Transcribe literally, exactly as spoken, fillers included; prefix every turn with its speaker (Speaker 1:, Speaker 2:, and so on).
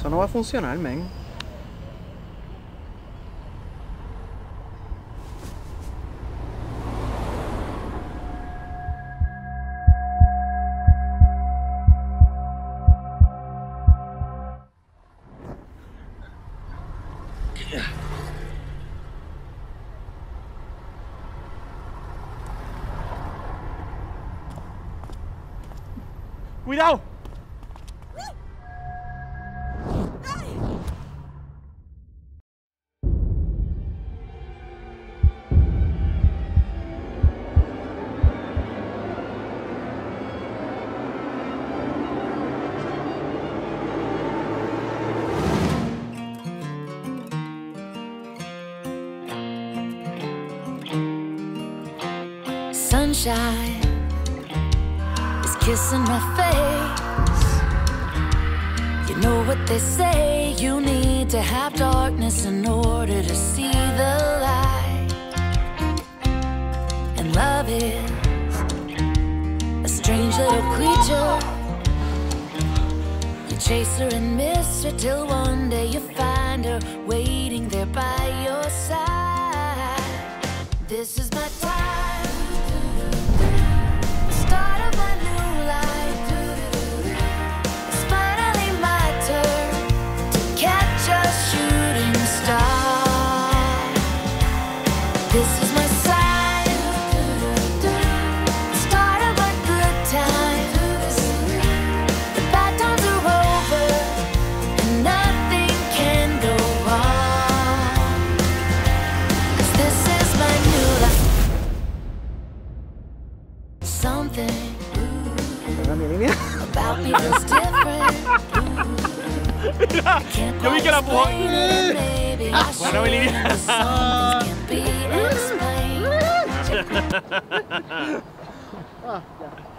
Speaker 1: Eso no va a funcionar, men. ¡Cuidado!
Speaker 2: Sunshine is kissing my face. You know what they say, you need to have darkness in order to see the light. And love is a strange little creature. You chase her and miss her till one day you find her waiting there by your side. This is my time, start of my new life. It's finally my turn to catch a shooting star. This is my sign, start of a good time. The bad times are over and nothing can go wrong. 'Cause this is my new life. Something about me feels different.
Speaker 1: Mira, yo vi que la empujó. Bueno, mi línea.
Speaker 2: Can't be explained.
Speaker 1: Ah, ya.